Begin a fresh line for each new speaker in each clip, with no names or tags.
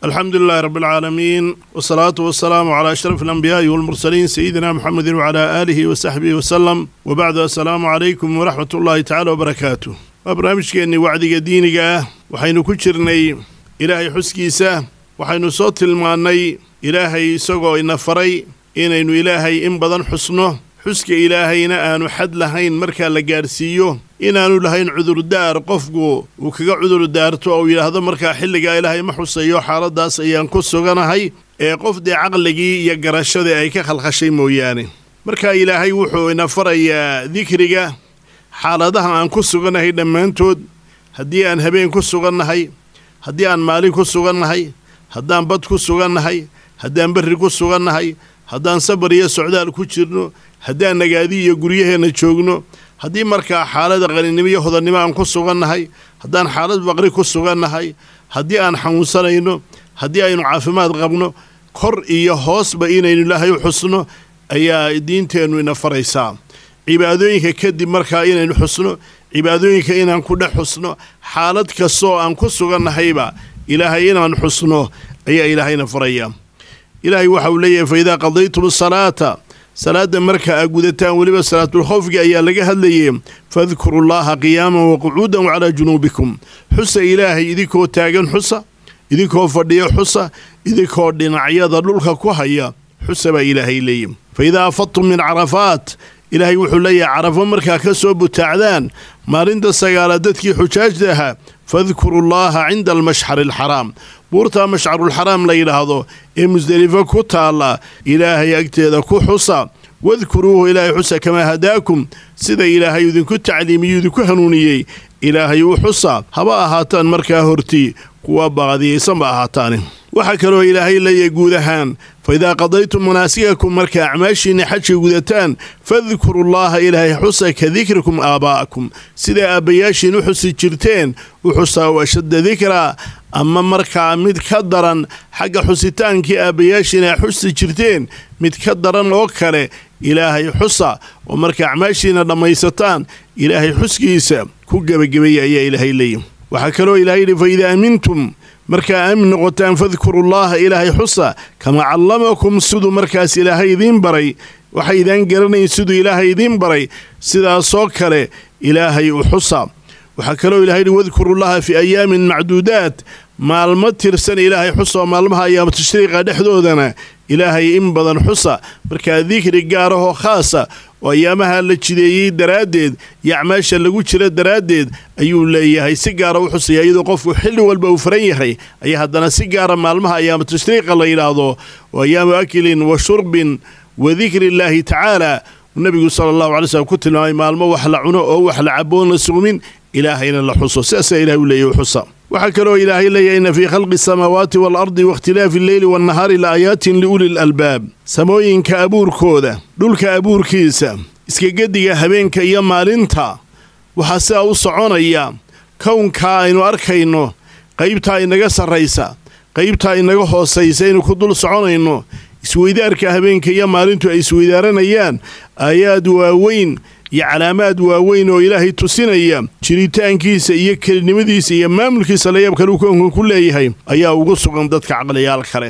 الحمد لله رب العالمين والصلاة والسلام على أشرف الأنبياء والمرسلين سيدنا محمد وعلى آله وصحبه وسلم وبعد السلام عليكم ورحمة الله تعالى وبركاته وبرنامج كأني وعدي دينك وحين كشرني إلهي حسكيسة وحين صوت الماني إلهي سقو إن فري إنه إلهي إن بدن حسنه حسك إلهينا أنو حد لهين مركا لقارسيو إنانو لهين عذر الدار قفقو وكغا عذر الدار تو إلى هذا مركا حلقا إلهي محسيو حالة داس أيان كسو غنهي قف دي عقلقي يقرشو دي أيكا خلقشي موياني مركا إلهي وحو إنا فري ذكرقا حالة دها أن كسو غنهي دمان تود هدي أن هبين كسو غنهي هدي أن مالي كسو غنهي هدان بد كسو غنهي هدان بري كسو غنهي هدان صبر يا سعدال كجرنو haddaan nagaadi iyo guryaheena joogno haddii markaa xaalada qalinimo iyo hodanimo aan ku sugannahay haddaan xaalad baqri ku sugannahay haddii aan xanuunsanayno haddii aynu caafimaad qabno kor iyo hoosba inaynu ilaahay u xusno ayaa diinteennu ina faraysaa cibaadooyinka kadib markaa inaynu xusno cibaadooyinka inaan ku dhex xusno xaalad kastoo aan ku sugannahayba ilaahay inaan xusno ayaa ilaahayna faraya ilaahay waxa uu leeyahay fa idaa qadaytum as-salaata salaada marka aad gudataan waliba salaatul khawfga ayaa laga hadlayay fadhkurullaha qiyaman wa qu'udan wa ala junubikum xusa ilaahay idikoo taagan xusa idikoo fadhiyo xusa idikoo dhinacyada dhulka ku haya xusa ba ilaahay leeyim fa idaa afattum min arafaat ilaahay wuxuu leeyahay arafo marka ka soo butaacdaan maalinta sagaala dadkii xujaajdaha fadhkurullaha 'inda al-mash'ar al-haram buurta mashcarul xaraam la yidhaahdo ee musdalifa ku taala ilaahay agteeda ku xusa wadkuruuhu ilaahay xusa kamaa hadaakum sida ilaahay idinku tacliimiyo idinku hanuuniyey ilaahay u xusa haba ahaataan markaa hortii kuwa baaqdiyeysan ba ahaataan waxa kaloo ilaahay leeyahay guud ahaan fa idaa qadaytum manaasikakum marka acmaashiina xajka gudataan fadhkurullaha ilaahay xusa ka dikrikum aabaa'akum sida aabayaashiin u xusi jirteen u xusa washadda dikra ama markaa mid ka daran xagga xusitaankii aabayaashiina xusi jirteen mid ka daran oo kale ilaahay xusa oo marka acmaashiina dhammaysataan ilaahay xuskiisa ku gabagabeeya ayaa ilaahay leeyahay waxa kaloo ilaahay yidhi fa idaa amintum markaa aamin noqotaan fadhkurullaha ilaahay xusa kama callamakum siduu markaas ilaahay idiin baray waxay idaan garanayn siduu ilaahay idiin baray sidaasoo kale ilaahay u xusa waxaa kaloo ilaahay yidhi wadkurullaha fi ayaamin macduudaat maalmo tirsan ilaahay xusa oo maalmaha ayaama tashriiqa dhexdoodana ilaahay in badan xusa markaa dikri gaarahoo khaasa oo ayaamaha la jideeyey daraaddeed iyo acmaasha lagu jira daraaddeed ayuu leeyahay si gaara u xusaya iyadoo qofku xilli walba uu faran yahay ayaa haddana si gaara maalmaha ayaama tashriiqa la yidhaahdo oo ayaamu akilin wa shurbin wa dikri illaahi tacaala nabigu sala allahu alay slam ku tilmaamay maalmo wax la cuno oo wax la caboon la suumin ilaahayna la xuso sidaasaa ilahay u leeyahay u xusa waxaa kaloo ilaahay leeyahay inna fii khalqi asamaawaati waalardi waاkhtilaafi alleyli waannahaari la'aayaatin liuli lalbaab samooyinka abuurkooda dhulka abuurkiisa iskagediga habeenka iyo maalinta waxaa sidaa u soconaya kownkaa aynu arkayno qaybtaa inaga sarraysa qaybtaa inaga hoosaysa aynu ku dul soconayno isweydaarka habeenka iyo maalintu ay isweydaaranayaan aayaad waaweyn iyo calaamaad waaweyn oo ilaahay tusinaya jiritaankiisa iyo kelinimadiisa iyo maamulkiisa layaabkale uu kownkan ku leeyahay ayaa ugu sugan dadka caqliyaal kale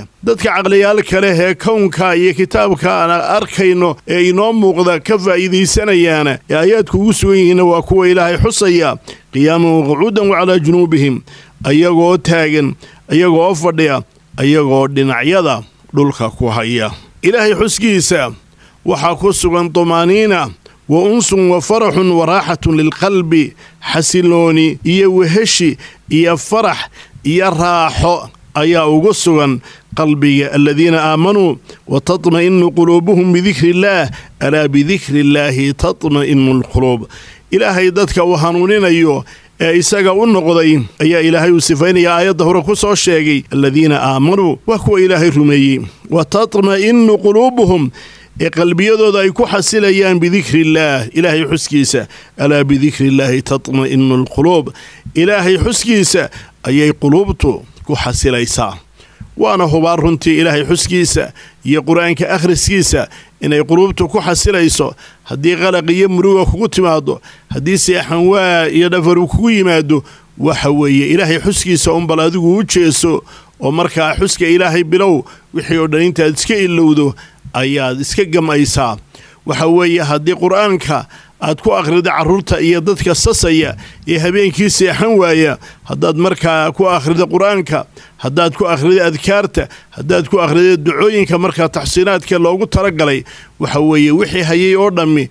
ee kownka iyo kitaabka aan arkayno ee inoo muuqda ka faa'iidaysanayaana ee aayaadku ugu sugan yihiinna waa kuwa ilaahay xusaya qiyaaman wa qucuudan wa calaa junuubihim ayagoo taagan ayagoo fadhiya ayagoo dhinacyada dhulka ku haya ilaahay xuskiisa waxaa ku sugan tumaaniina wa unsun wa faraxun wa raaxatun lilqalbi xasilooni iyo weheshi iyo farax iyo raaxo ayaa ugu sugan qalbiga aladiina aamanuu wa tatma'inu quluubuhum bidikri illaah alaa bidikri illaahi tatma'inu alquluub ilaahay dadka uu hanuuninayo ee isaga u noqday ayaa ilaahay uu sifaynaya aayadda hore ku soo sheegay aladiina aamanuu waa kuwa ilaahay rumeeyey wa tatma'inu quluubuhum ee qalbiyadooda ay ku xasilayaan bidikri illaah ilaahay xuskiisa alaa bidikri illaahi tatma'inu alquluub ilaahay xuskiisa ayay quluubtu ku xasilaysaa waana hubaa runtii ilaahay xuskiisa iyo qur-aanka akhriskiisa inay quluubtu ku xasilayso haddii qalaq iyo muruga kugu timaado haddii seexanwaa iyo dhafar kugu yimaado waxa weeye ilaahay xuskiisa unbal adigu u jeeso ومركا حسك إلهي بلو وحيو دانت اسك إلودو أياد اسك جمعيسا وحوية هدي قرآنك أدكو أخرد عرورتا إيا دادك الساسية إيا هبينكي سيحان وايا هداد مركا أكو أخرد قرآنك هداد كو أخرد أذكارتا هداد كو أخرد دعوينك مركا تحسيناتك اللوغو ترقلي وحوية وحي هيي أوردمي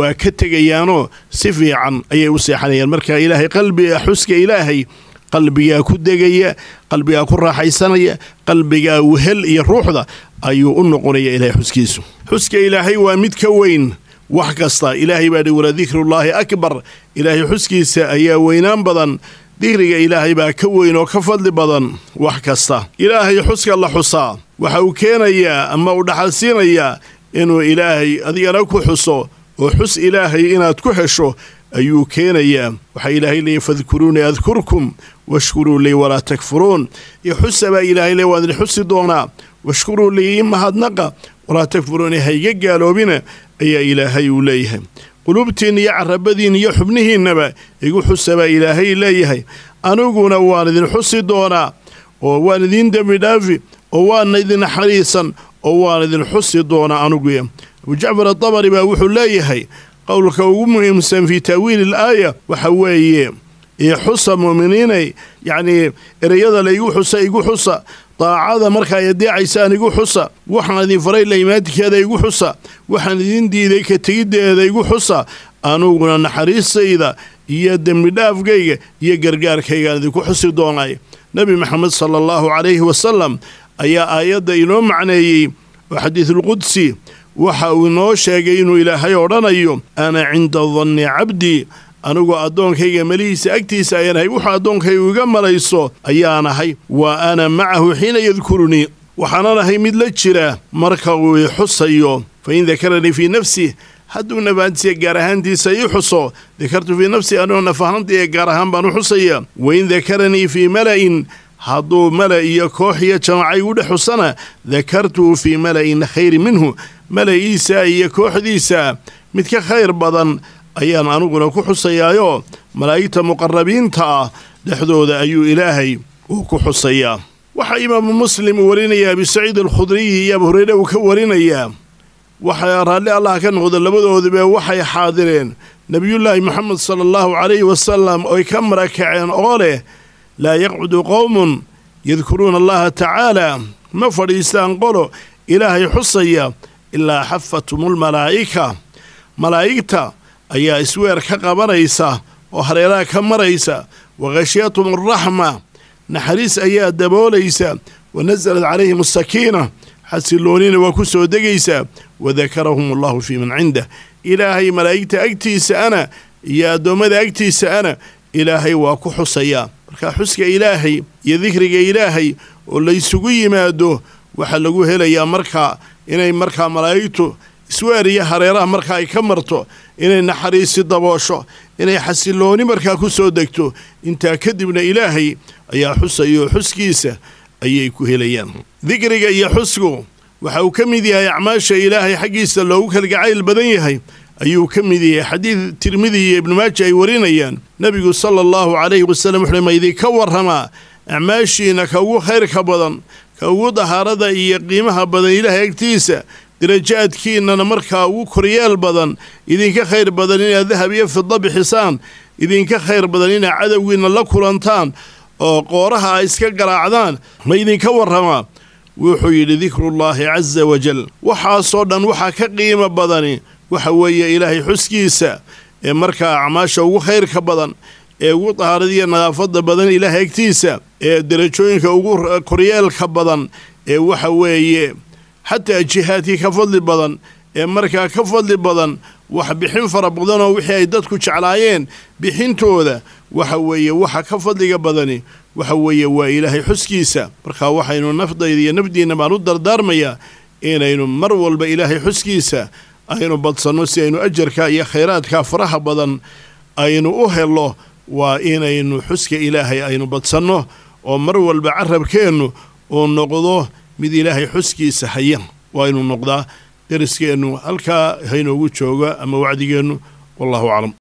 وكتغيانو سفيعا أي وسيحانيا مركا إلهي قلبي حسك إلهي قلبي أكو دقيا قلبي أكو راحيسانيا قلبي وهل إيا الروح دا أيو أنقوني إلهي حسكيسو حسك إلهي ومدكوين وحكستا إلهي بعد ولا ذكر الله أكبر إلهي حسكيسا أيا وينان بدن ذكرك إلهي با كوين وكفضل بدن وحكستا إلهي حسك الله حصا وحوكين إيا أما ودحلسين إيا إنو إلهي أذي أناكو حصو وحس إلهي إنا تكحشو أيو كين إيا وحي إلهي لي فاذكروني أذكركم واشكروا لي ولا تكفرون يحس با إلهي لي وأذن حس دونا واشكروا لي إما هادنقا ولا تكفروني هيجا قالوا بنا أي إلهي وليهم قلوبتين يعربدين يحبنه النبا يقول حسبا إلهي إليهي أنوغونا واندين حسي دونا وواندين دمي دافي وواندين حريصا وواندين حسي دونا أنوغويا وجعفر الطبري باوحو إليهي قولك ومهم في تأويل الآية وحوائي يحس مؤمنين يعني الرياضة لا يقول حسا طاعة مركا يدي عيسان يقول حصة وحنا ذي فريق ليماتك هذا يقول حصة وحنا ذي دي ذيك تجد هذا يقول حصة أنا قلنا نحريص سيدا يدم مداف جيجا يجرجار كيجان ذي كحصة دوناي نبي محمد صلى الله عليه وسلم آيات إنهم معناه وحديث القدسي وحاولنا شاقين إلى حيورنا يوم أنا عند ظن عبدي أنا أدون كي مليس أكتيس أيان هاي وح أدون كي وجمل يسوع أيان هاي وأنا معه حين يذكرني وحنا هاي مدلتشرة مركو يحص يوم فإن ذكرني في نفسي حدونا بعد سيجارهان دي سيحصو ذكرت في نفسي أنا فهمت يجارهان بنحصيا وإن ذكرني في ملأ حضو ملأ يكوحية جمعي ودحصنا ذكرته في ملأ خير منه ملأ إيسا يكوح ديسا متك خير بدن أيان أنوغنا كحصيايو ملايكة مقربين تا دحدود أيو إلهي وكحصيا وحا إمام مسلم ورينيا بسعيد الخضري يا بهريرة وكورينيا وحا رالي الله كان غد اللبدو ذبه وحا حاضرين نبي الله محمد صلى الله عليه وسلم ويكم ركعين أوله لا يقعد قوم يذكرون الله تعالى ما فريستان قولوا إلهي حصيا إلا حفتهم الملائكة ملائكة أي إسوير كقبريسا وحريرا كمريسا وغشيتهم الرحمة نحريس أي دبوليسا ونزلت عليهم السكينة حسلونين وكسو دقيسا وذكرهم الله في من عنده إلهي ملائكة أكتيس أنا يا دومد أكتيس أنا إلهي وكحصيا حسك إلهي يذكرك إلهي وليس قوي مادو وحلقوه ليا مركا إني مركا ملائكته سواري حريرة مركا يكمرتو إني نحريسي دبوشو إني حسلوني مركا كسو دكتو انت كدبنا إلهي أي حسي حسكيسة أي كهليان ذكرك أي حسكو وحاو كمدي أي عماش إلهي حقيسة لو كالقعايل بدنيهي أيو كمدي حديث ترمذي ابن ماجه ورينيان نبي صلى الله عليه وسلم حلما إذا كورهما عماشينا كو خير كبدن كو ظهارة إيا قيمها بدن إلهي اكتيسة درجات كينا مركا وكريال بدن إذن كخير بدنين ذهب يفضل بحسان إذن كخير بدنين عدوين لكولانتان قورها إسكا قراعدان ما إذن كورهما وحي لذكر الله عز وجل وحا صودا وحا كقيمة بدني وحوي إلهي حسكيسا مركا عماشا وخير كبدن وطهاردية نغافض بدن إلهي اكتيسا درجوين كوريال كبدن وحوي حتى جهاتي كفضل بدن مركا كفضل بدن وحبحين فربضان وحي ايدادكو جعلايين بحين تودا وحوي وحا كفضل بدني وحوي وإلهي حسكيسا مركا وحينو نفضي نبدي نبانو دردارميا إنينو مرول بإلهي حسكيسا aynu badsanno si aynu ajarka iyo khayraadka faraha badan aynu u helo waa inaynu xuska ilaahay aynu badsanno oo mar walba carabkeennu uu noqdo mid ilaahay xuskiisa haya waa inuu noqdaa dariskeennu halkaa haynoogu jooga ama wacdigeennu wallahu aclam